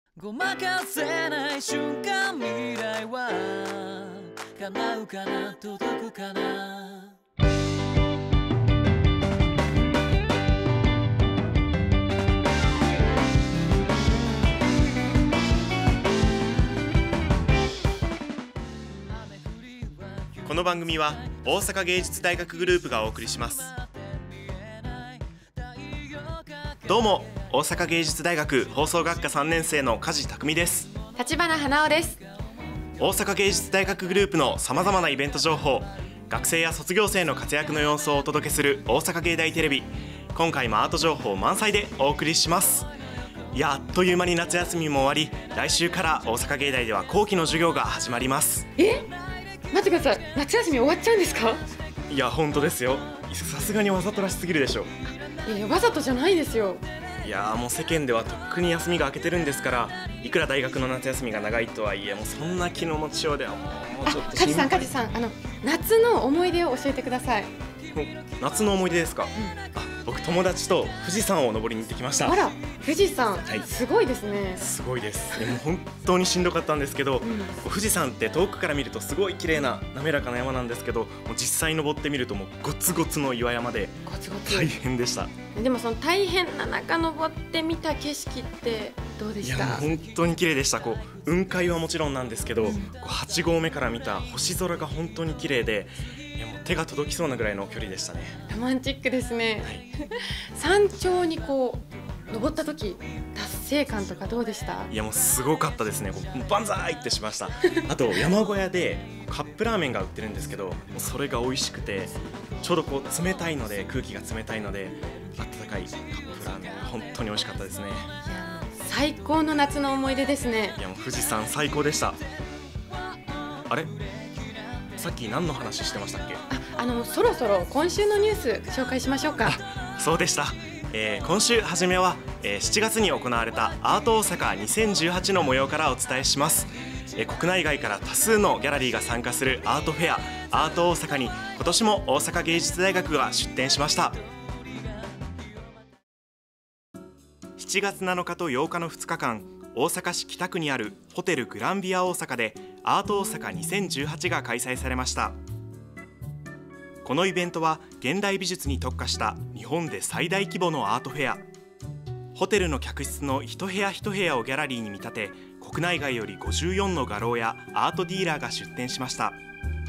ごまかせない瞬間、未来は叶うかな、届くかな。 この番組は大阪芸術大学グループがお送りします。どうも、大阪芸術大学放送学科3年生の梶匠です。 立花花尾です。 大阪芸術大学グループのさまざまなイベント情報、学生や卒業生の活躍の様子をお届けする大阪芸大テレビ。今回もアート情報満載でお送りします。いや、あっという間に夏休みも終わり、来週から大阪芸大では後期の授業が始まります。 待ってください、夏休み終わっちゃうんですか？ いや、本当ですよ。さすがにわざとらしすぎるでしょ。 わざとじゃないですよ。 いや、もう世間ではとっくに休みが明けてるんですから、いくら大学の夏休みが長いとはいえ、もうそんな気の持ちようではもうちょっと梶さん、夏の思い出を教えてください。 夏の思い出ですか？僕、友達と富士山を登りに行ってきました。 あら、富士山、 はい、 すごいですね。 すごいです。もう本当にしんどかったんですけど、富士山って遠くから見るとすごい綺麗な滑らかな山なんですけど、もう実際登ってみるともうゴツゴツの岩山で大変でした。 でもその大変な中登ってみた景色ってどうでした？ いや、本当に綺麗でした。雲海はもちろんなんですけど、8合目から見た星空が本当に綺麗で、いや、もう手が届きそうなぐらいの距離でしたね。 ロマンチックですね。山頂に登った時、達成感とかどうでした？ いや、もうすごかったですね。バンザーイってしました。あと山小屋でカップラーメンが売ってるんですけど、もうそれが美味しくて、ちょうど冷たいので、空気が冷たいので温かいカップラーメンが本当に美味しかったですね。 いや、最高の夏の思い出ですね。 いや、もう富士山最高でした。あれ、さっき何の話してましたっけ？ そろそろ今週のニュース紹介しましょうか。 そうでした。今週初めは、7月に行われたアート大阪2018の模様からお伝えします。国内外から多数のギャラリーが参加するアートフェア、アート大阪に今年も大阪芸術大学が出展しました。7月7日と8日の2日間、大阪市北区にあるホテルグランビア大阪でアート大阪2018が開催されました。このイベントは現代美術に特化した日本で最大規模のアートフェア。ホテルの客室の一部屋一部屋をギャラリーに見立て、国内外より54の画廊やアートディーラーが出展しました。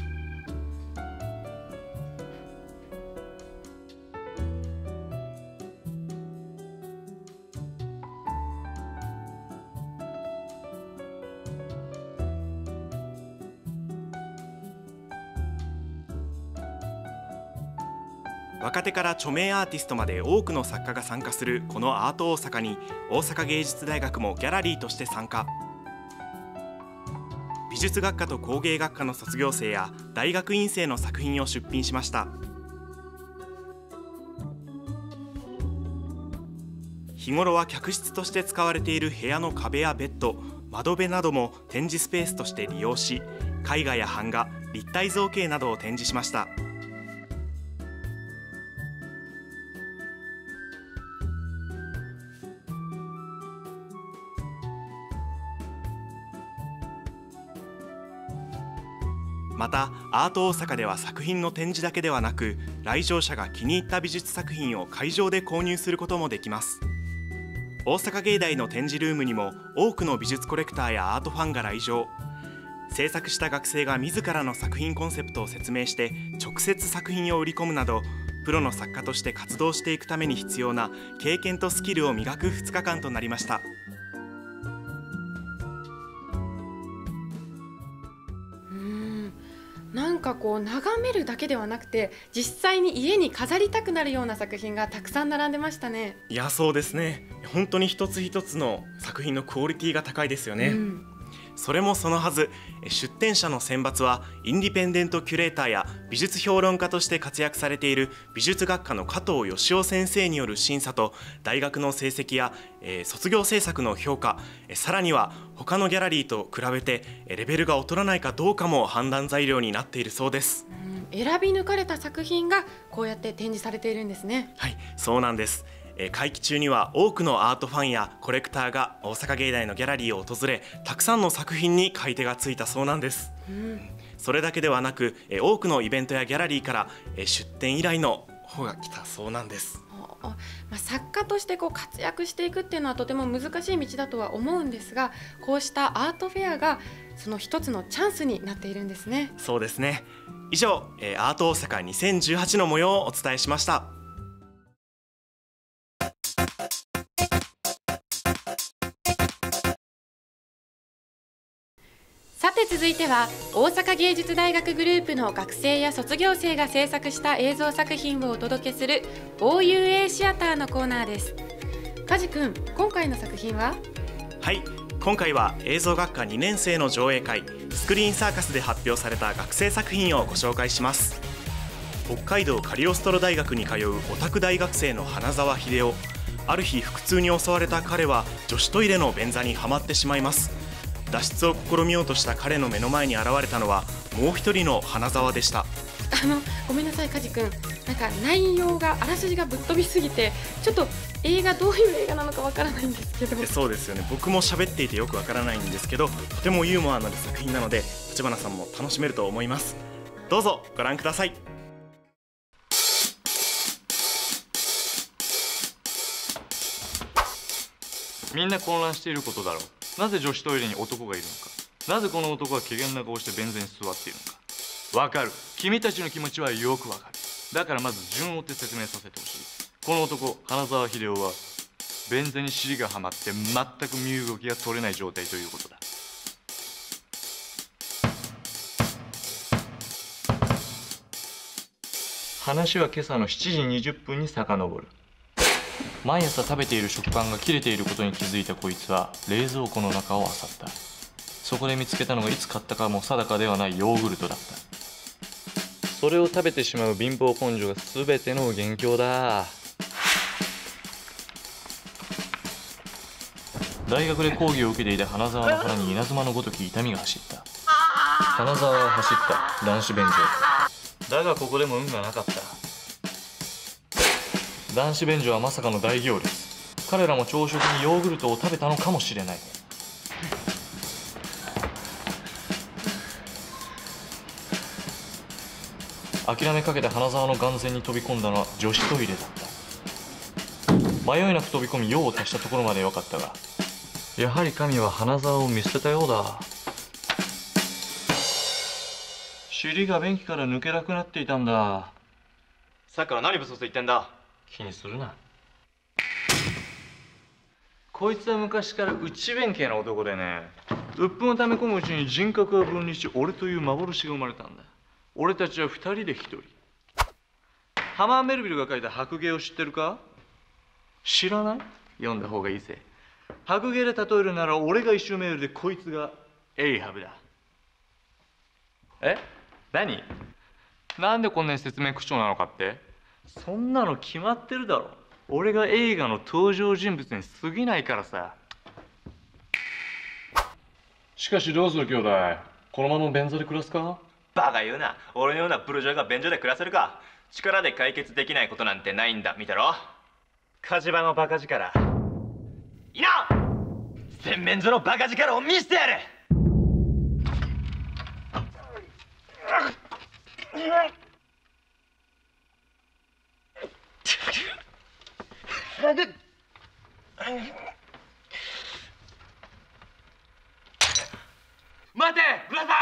若手から著名アーティストまで多くの作家が参加するこのアート大阪に、大阪芸術大学もギャラリーとして参加。美術学科と工芸学科の卒業生や大学院生の作品を出品しました。日頃は客室として使われている部屋の壁やベッド、窓辺なども展示スペースとして利用し、絵画や版画、立体造形などを展示しました。またアート大阪では作品の展示だけではなく、来場者が気に入った美術作品を会場で購入することもできます。大阪芸大の展示ルームにも多くの美術コレクターやアートファンが来場。制作した学生が自らの作品コンセプトを説明して直接作品を売り込むなど、プロの作家として活動していくために必要な経験とスキルを磨く2日間となりました。 なんか眺めるだけではなくて、実際に家に飾りたくなるような作品がたくさん並んでましたね。 いや、そうですね。本当に一つ一つの作品のクオリティが高いですよね。それもそのはず、出展者の選抜はインディペンデントキュレーターや美術評論家として活躍されている美術学科の加藤義雄先生による審査と、大学の成績や、卒業制作の評価、さらには他のギャラリーと比べてレベルが劣らないかどうかも判断材料になっているそうです。 選び抜かれた作品がこうやって展示されているんですね。 はい、そうなんです。 会期中には多くのアートファンやコレクターが大阪芸大のギャラリーを訪れ、たくさんの作品に買い手がついたそうなんです。それだけではなく、多くのイベントやギャラリーから、出展依頼の方が来たそうなんです。 作家として活躍していくっていうのはとても難しい道だとは思うんですが、こうしたアートフェアがその一つのチャンスになっているんですね。 そうですね。以上、アート大阪2018の模様をお伝えしました。 さて続いては、大阪芸術大学グループの学生や卒業生が制作した映像作品をお届けする OUA シアターのコーナーです。梶君、今回の作品は？ はい、今回は映像学科2年生の上映会スクリーンサーカスで発表された学生作品をご紹介します。北海道カリオストロ大学に通うオタク大学生の花澤秀夫。ある日腹痛に襲われた彼は女子トイレの便座にはまってしまいます。脱出を試みようとした彼の目の前に現れたのはもう一人の花澤でした。 ごめんなさい梶君、内容があらすじがぶっ飛びすぎてちょっと映画どういう映画なのかわからないんですけど。 そうですよね。僕も喋っていてよくわからないんですけど、とてもユーモアのある作品なので立花さんも楽しめると思います。どうぞご覧ください。 みんな混乱していることだろう。なぜ女子トイレに男がいるのか。なぜこの男は怪げな顔して便座に座っているのか。わかる。君たちの気持ちはよくわかる。だからまず順を追って説明させてほしい。この男、花澤秀夫は便座に尻がはまって全く身動きが取れない状態ということだ。話は今朝の7時20分に遡る。毎朝食べている食パンが切れていることに気づいたこいつは冷蔵庫の中を漁った。そこで見つけたのがいつ買ったかも定かではないヨーグルトだった。それを食べてしまう貧乏根性が全ての元凶だ。大学で講義を受けていた花澤の腹に稲妻のごとき痛みが走った。花澤は走った男子便所。だがここでも運がなかった。男子便所はまさかの大行列。彼らも朝食にヨーグルトを食べたのかもしれない。諦めかけて花澤の眼前に飛び込んだのは女子トイレだった。迷いなく飛び込み用を足したところまで分かったが、やはり神は花澤を見捨てたようだ。尻が便器から抜けなくなっていたんだ。 さっきから何ブスブス言ってんだ。 気にするな。こいつは昔から内弁慶な男でね、鬱憤を溜め込むうちに人格が分離し、俺という幻が生まれたんだ。俺たちは2人で1人。ハマーメルビルが書いた白芸を知ってるか？知らない？読んだ方がいいぜ。白芸で例えるなら俺が一周メールでこいつがエイハブだ。え？何？なんでこんなに説明口調なのかって？そんなの決まってるだろ。俺が映画の登場人物に過ぎないからさ。しかしどうする兄弟、このまま便座で暮らすか？ バカ言うな。俺のようなブルジョアが便所で暮らせるか。力で解決できないことなんてないんだ。見てろ、火事場のバカ力。いな、洗面所のバカ力を見せてやれ。待てブラザ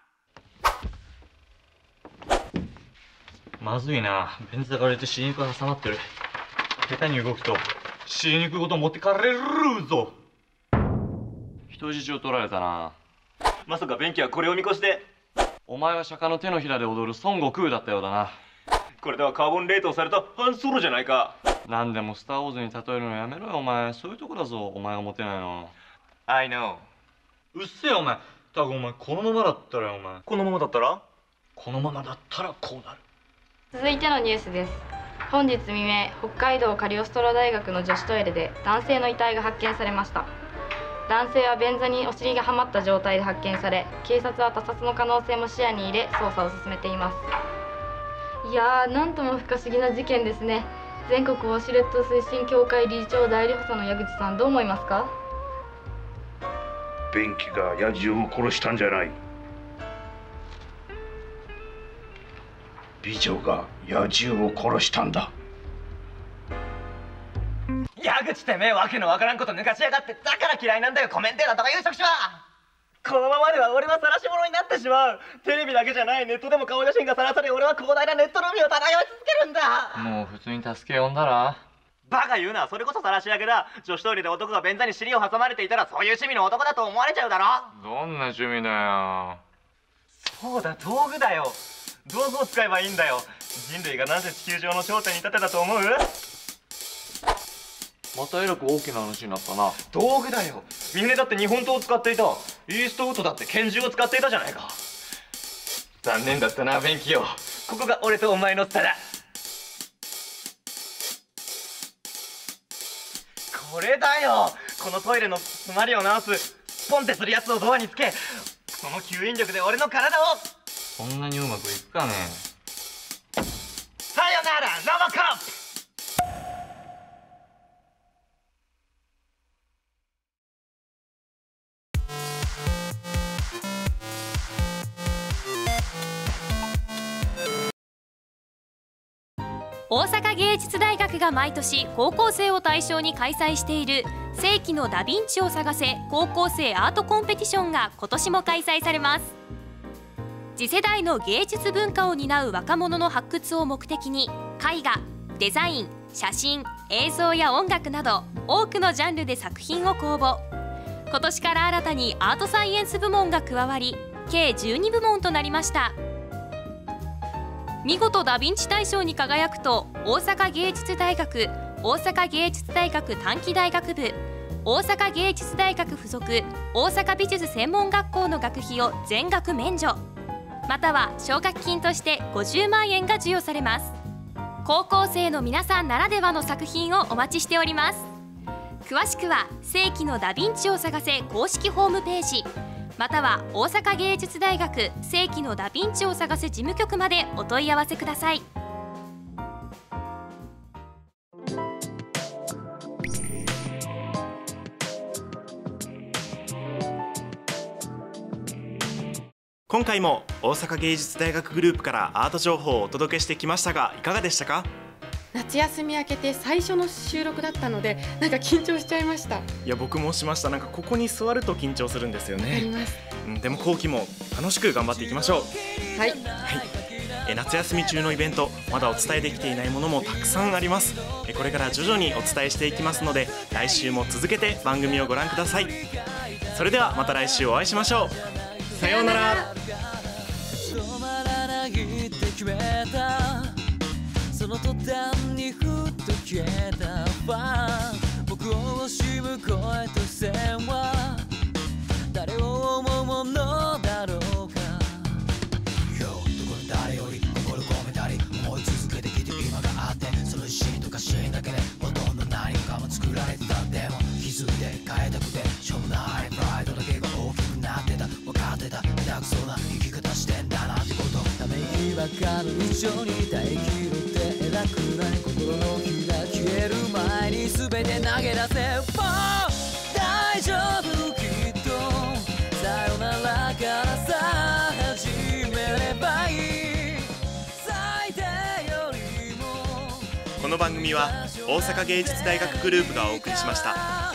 ー。 まずいな。便座が割れて死肉が挟まってる。下手に動くと死肉ごと持ってかれるぞ。人質を取られたな。 まさか便器はこれを見越して。 お前は釈迦の手のひらで踊る孫悟空だったようだな。 これではカーボン冷凍されたハンソロじゃないか。 何でもスター・ウォーズに例えるのやめろよお前。そういうとこだぞお前がモテないの。 I know。 うっせえお前。たぶんお前このままだったらよお前。 このままだったら？ このままだったらこうなる。 続いてのニュースです。本日未明、北海道カリオストロ大学の女子トイレで男性の遺体が発見されました。男性は便座にお尻がはまった状態で発見され、警察は他殺の可能性も視野に入れ捜査を進めています。いやー、なんとも不可思議な事件ですね。 全国ウォシュレット推進協会理事長代理補佐の矢口さん、どう思いますか？ 便器が野獣を殺したんじゃない。美女が野獣を殺したんだ。 矢口てめえわけのわからんこと抜かしやがって、だから嫌いなんだよコメンテーターとかいう職種は。このままでは俺は晒し者になってしまう。テレビだけじゃないネットでも顔写真が晒され、俺は広大なネットの海を漂い続けるんだ。 もう普通に助け呼んだら。 バカ言うな、それこそ晒し上げだ。女子トイレで男が便座に尻を挟まれていたら、そういう趣味の男だと思われちゃうだろ。 どんな趣味だよ。 そうだ、道具だよ。道具を使えばいいんだよ。人類がなぜ地球上の頂点に立てたと思う？ またえらく大きな話になったな。 道具だよ。三船だって日本刀を使っていた。イーストウッドだって拳銃を使っていたじゃないか。残念だったな、便器よ。ここが俺とお前の差だ。これだよ。このトイレの詰まりを直すポンってするやつをドアにつけ、その吸引力で俺の体を。 そんなにうまくいくかね。 さよならロボコップ。 大阪芸術大学が毎年高校生を対象に開催している世紀のダ・ヴィンチを探せ高校生アートコンペティションが今年も開催されます。次世代の芸術文化を担う若者の発掘を目的に、絵画、デザイン、写真、映像や音楽など多くのジャンルで作品を公募。今年から新たにアートサイエンス部門が加わり、計12部門となりました。見事ダ・ヴィンチ大賞に輝くと、大阪芸術大学、大阪芸術大学短期大学部、大阪芸術大学附属大阪美術専門学校の学費を全額免除、または奨学金として50万円が授与されます。高校生の皆さんならではの作品をお待ちしております。詳しくは世紀のダ・ヴィンチを探せ公式ホームページ、または大阪芸術大学世紀のダ・ヴィンチを探せ事務局までお問い合わせください。 今回も大阪芸術大学グループからアート情報をお届けしてきましたが、いかがでしたか？ 夏休み明けて最初の収録だったので、なんか緊張しちゃいました。 いや、僕もしました。なんかここに座ると緊張するんですよね。 あります。 でも後期も楽しく頑張っていきましょう。 はい、 夏休み中のイベント、まだお伝えできていないものもたくさんあります。これから徐々にお伝えしていきますので、来週も続けて番組をご覧ください。それではまた来週お会いしましょう。さようなら。 止まらないって決めた、その途端にふっと消えたファン、僕を惜しむ声と線は誰を思うものだろうか。 どこの誰より心込めたり思い続けてきて今があって、そのシーンとかシーンだけでほとんど何かも作られてた。でも気づいて変えたくてしょうもないプライドだけが大きくなってた。分かってた、下手くそな生き方してんだなってこと。 ため息ばかの日常に耐えきるって偉くない。心の火が消える前に全て投げ出せ。大丈夫きっと、さよならからさ始めればいい。最低よりも。 この番組は大阪芸術大学グループがお送りしました。